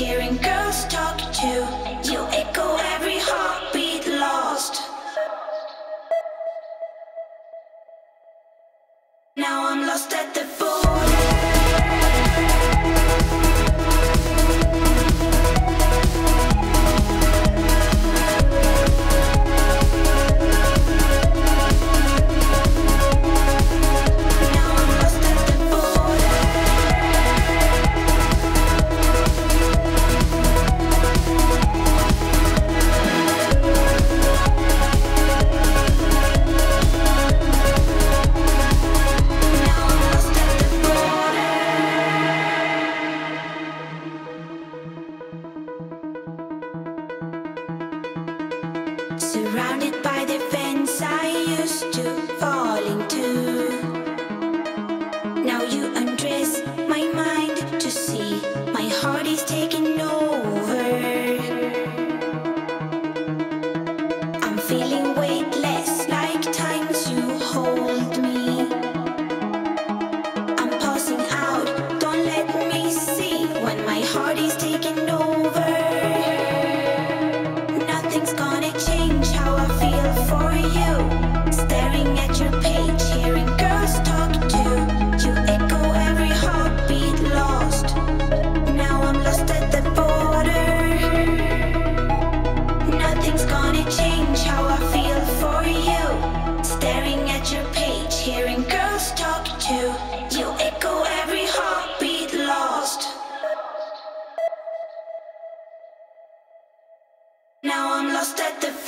hearing girls talk too. You echo every heartbeat lost. Now I'm lost at the border. Surrounded by the fence I used to fall into. Now you undress my mind to see my heart is taking over. I'm feeling weightless like times you hold me. I'm passing out, don't let me see when my heart is taking over. Nothing's gonna change how I feel for you. Staring at your page, hearing girls talk too. You echo every heartbeat lost. Now I'm lost at the border. Nothing's gonna change how I feel for you. Staring at your page, hearing girls talk too. You echo every heartbeat lost. Now I'm lost at the